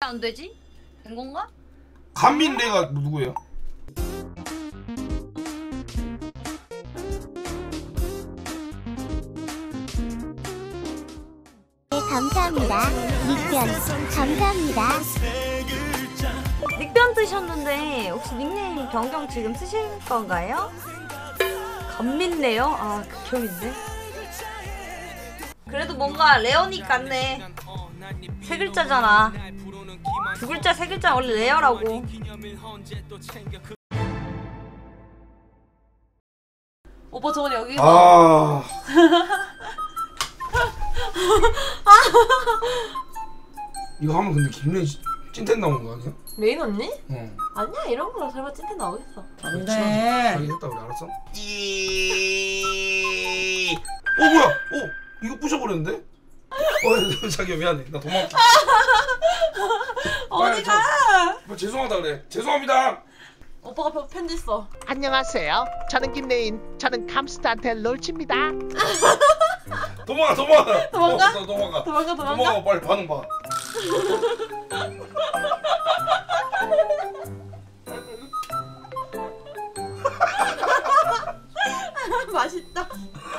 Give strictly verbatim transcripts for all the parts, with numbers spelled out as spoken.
안 되지? 된 건가? 감민래가 누구예요? 네, 감사합니다. 닉변 감사합니다. 닉변 뜨셨는데 혹시 닉네임 변경 지금 쓰실 건가요? 감민래요? 아 극혐인데? 그래도 뭔가 레어닉 같네. 세 글자잖아. 두 글자 세 글자 원래 레어라고. 오빠 저번에 여기 아. 이거 하면 근데 김래이 찐텐 나오는 거 아니야? 레인 언니? 어. 아니야 이런 걸로 설마 찐텐 나오겠어. 안돼. 자기 했다 그래 알았어? 이. 어 뭐야? 어 이거 부셔버렸는데? 어 자기야 미안해. 나 도망. 어디가? 뭐 죄송하다 그래. 죄송합니다. 오빠가 편지 써. 안녕하세요. 저는 김래인. 저는 감스트한테 롤칩니다. 도망가 도망가. 도망가? 어, 도망가. 도망가 도망가. 도망가 빨리 반응 봐. 맛있다.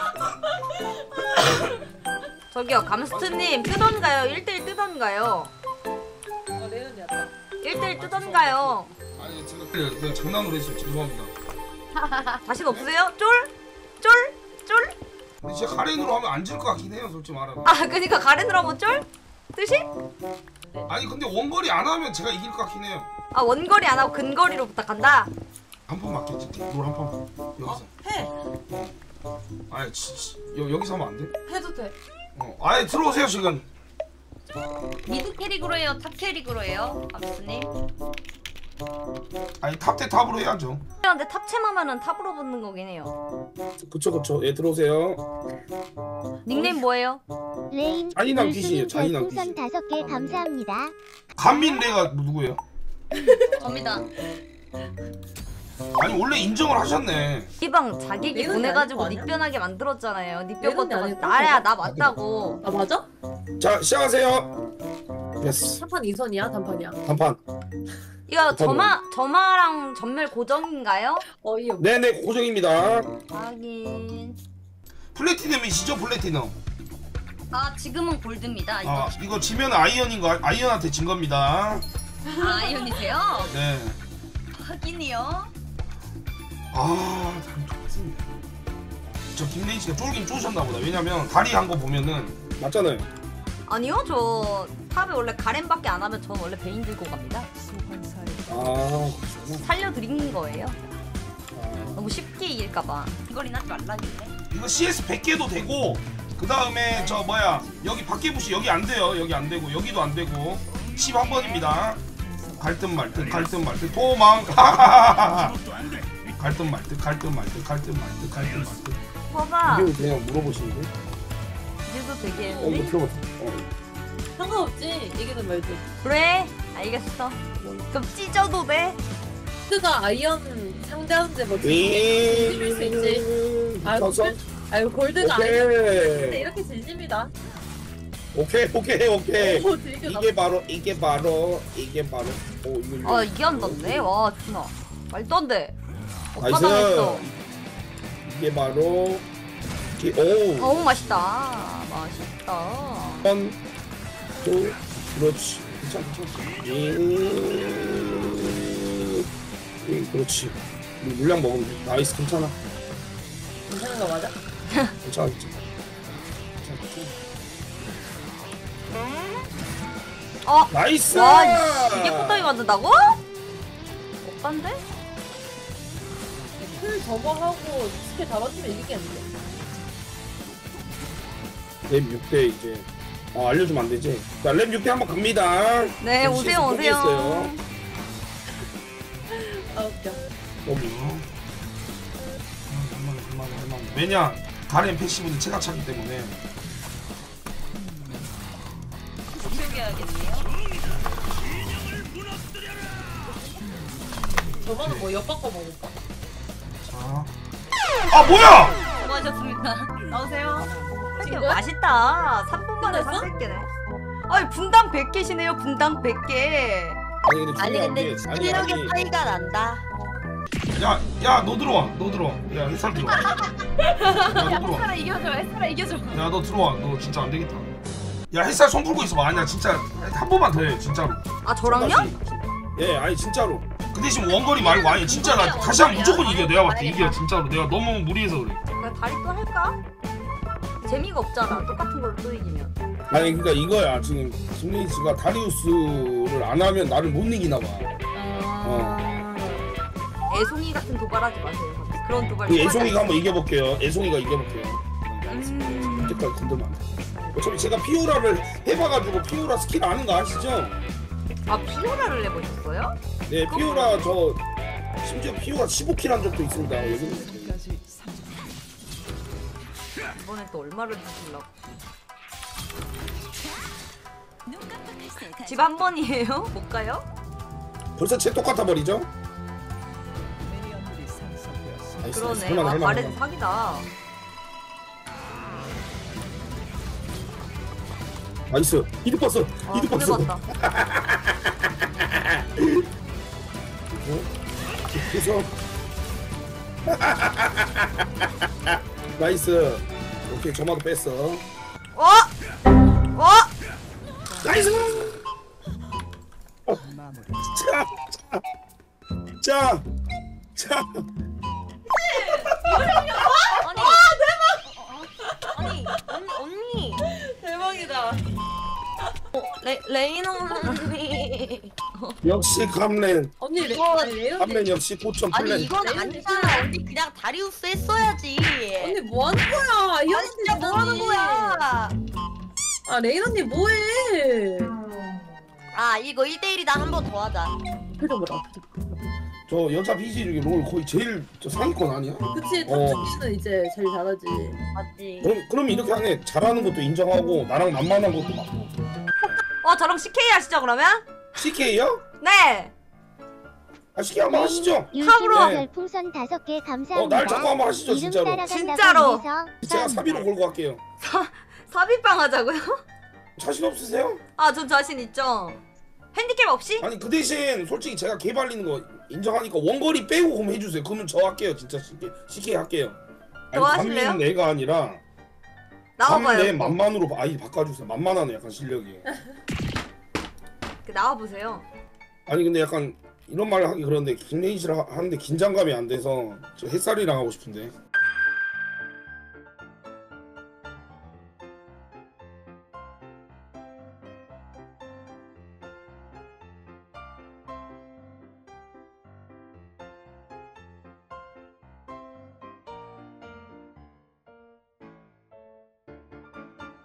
저기요 감스트님 뜨던가요? 일 대일 뜨던가요? 어 레인 언니 왔다. 일 대일 뜨던가요? 아니 제가 그냥, 그냥 장난으로 했어요. 죄송합니다. 자신 없으세요? 쫄? 쫄? 쫄? 근데 진짜 가렌으로 하면 안 질 것 같긴 해요. 솔직히 말하면. 아 그니까 가렌으로 하면 쫄? 뜻이? 아니 근데 원거리 안 하면 제가 이길 것 같긴 해요. 아 원거리 안 하고 근거리로 부탁한다? 한 판 맞겠지? 롤한 판만 여기서. 해. 아니 치, 여, 여기서 하면 안 돼? 해도 돼. 어. 아니 들어오세요 지금. 미드 캐릭으로 해요? 탑 캐릭으로 해요? 감스님? 아니 탑 대 탑으로 해야죠. 근데 탑챔하면은 탑으로 붙는 거긴 해요. 그쵸 그쵸. 예 들어오세요. 닉네임 뭐예요? 레인 잔인한 귀신이에요, 잔인한 별풍선 귀신. 다섯 개 감사합니다. 감민래가 누구예요? 접니다. 아니 원래 인정을 하셨네. 이방 자기기 레이언이 보내가지고 아닌 거 아니야? 닉변하게 만들었잖아요. 닉변 레이언이 것도 아니고 나야 나 맞다고. 아 맞아? 자 시작하세요. 됐어. 한판 이선이야 단판이야? 단판. 이거 점화 점화랑 전멸 고정인가요? 어이없. 네네 고정입니다. 하긴. 플래티넘이시죠 플래티넘. 아 지금은 골드입니다. 이거 아 이거 지면 아이언인 거 아이언한테 진 겁니다. 아, 아이언이세요? 네. 하긴이요. 아, 참 좋습니다. 저 김래인 씨가 쫄긴 쫄으셨나 보다. 왜냐면 다리 한 거 보면은 맞잖아요. 아니요 저 탑에 원래 가렌밖에 안 하면 저는 원래 베인 들고 갑니다. 아, 그렇구나. 살려드린 거예요. 아, 너무 쉽게 이길까봐. 이거리 하지 말라니까. 이거 씨에스 백 개도 되고 그 다음에 저 뭐야 여기 밖에 부시 여기 안 돼요. 여기 안 되고 여기도 안 되고 십일 번입니다. 갈등 말듯 갈등 말듯 도망가. 갈등 말듯 갈등 말듯 갈등 말듯 갈등 말듯. 봐봐. 이거 그냥 물어보시는데? 이제도 되게 어, 이거 들어봤어. 어. 상관없지 이기든 말든. 그래 알겠어. 그럼 찢어도 돼? 트가 아이언 상대하는데 뭐 진심일 수 있지. 아유 골- 아유 골드가 아니었는데 이렇게 진심이다. 오케이 오케이 오케이. 오 되게 나. 이게 바로 이게 바로 이게 바로. 오 이거. 아 이게 한다네? 와 진짜 말도 안 돼. 나이스. 어떡하겠어. 이게 바로 이, 오. 어우 맛있다. 맛있다. 원, 투, 그렇지. 괜찮아, 괜찮아. 음, 음, 그렇지. 우리 물량 먹으면 돼. 나이스, 괜찮아. 괜찮은 거 맞아? 괜찮아, 괜찮아. 괜찮아, 괜찮아. 어? 나이스! 와 이게 포탑이 만든다고? 오빠인데? 풀 점화하고 스킬 다 맞추면 이기겠는데? 랩 육 대 이제. 어, 알려주면 안 되지. 자, 랩 육 대 한번 갑니다. 네 지금 오세요 씨에스 오세요. 포기했어요. 아 웃겨. 여기. 할만해, 할만해, 할만해. 왜냐? 가렌 패시브는 체가 차기 때문에. 소개해야겠네요. 저번은 뭐 엿바꿔 먹을까? 자. 아, 뭐야! 수고하셨습니다. 나오세요. 이게 맛있다. 삼 분 만에 끝났어? 삼백 개네. 아니 분당 백 개시네요. 분당 백 개. 아니 근데 아니 중요한 근데 게 아니 실력의 아니 차이가 난다. 야, 야, 너 들어와. 너 들어와. 야, 햇살 들어와. 야, 너 들어와. 햇살아 이겨줘. 햇살아 이겨줘. 야, 너 들어와. 너 진짜 안 되겠다. 야, 햇살 손 풀고 있어봐. 아니야, 진짜 한 번만 더 해, 진짜로. 아 저랑요? 예 아니 진짜로 그 대신 원거리 말고 아니 진짜 나 다시 하면 무조건 이겨. 내가 봤을 때 이겨 진짜로. 내가 너무 무리해서 그래. 그냥 다리 또 할까? 재미가 없잖아. 똑같은 걸로 또 이기면. 아니 그러니까 이거야 지금 김레이스가 다리우스를 안 하면 나를 못 이기나 봐. 어. 애송이 같은 도발하지 마세요. 그런 도발. 그 애송이가 한번 이겨볼게요. 애송이가 이겨볼게요. 음... 이때까지 건들면 안 돼. 어차피 제가 피오라를 해봐가지고 피오라 스킬 아는 거 아시죠? 아 피오라를 내보셨어요? 네 피오라 저 심지어 피오라 십오 킬 한 적도 있습니다. 여기 이번엔 또 얼마를 주실라고? 집 한 번이에요? 못 가요? 벌써 채 똑같아 버리죠? 나이스, 나이스. 그러네. 할만해, 아 할만해. 가렌 사기다. 나이스 이득 봤어 아, 이득 봤어. 봤다. 그래서 나이스. 오케이 저마도 뺐어. 어? 어? 나이스. 자, 자, 자, 자. 아니 언, 언니 대박이다. 레, 레이너 언니. 역시 감렌. 언니 레, 이거- 아니, 레이 언니 감렌 역시 포천 아니 플랜. 이건 아니잖아. 언니 그냥 다리우스 했어야지. 언니 뭐 하는 거야? 이 언니 진짜 뭐 하는 거야? 아 레인 언니 뭐해? 아 이거 일 대 일이다. 한 번 더 하자. 표정 보라. 저 여자 비지 중에 롤 거의 제일 저 상위권 아니야? 그치 어. 탑중기는 이제 제일 잘하지. 맞지? 그럼 그럼 이렇게 하네. 잘하는 것도 인정하고 나랑 만만한 것도 맞고. 어 저랑 씨케이 하시죠 그러면? 씨케이요? 네. 아 씨케이 한번 하시죠. 탑으로. 네. 별풍선 다섯 개 어, 감사합니다. 날 잡고 한번 하시죠, 이름 진짜로. 따라간다고 진짜로. 해서 제가 사비로 걸고 갈게요. 삽입방 하자고요? 자신 없으세요? 아 전 자신 있죠. 핸디캡 없이? 아니 그 대신 솔직히 제가 개 발리는 거 인정하니까 원거리 빼고 그럼 해주세요. 그러면 저 할게요. 진짜 씨케이, 씨케이 할게요. 저 하실래요? 감리는 애가 아니라 나와봐요. 감내 만만으로 아이 바꿔주세요. 만만하네 약간 실력이. 그 나와보세요. 아니 근데 약간 이런 말 하기 그런데 김레이시를 하는데 긴장감이 안 돼서 저 햇살이랑 하고 싶은데.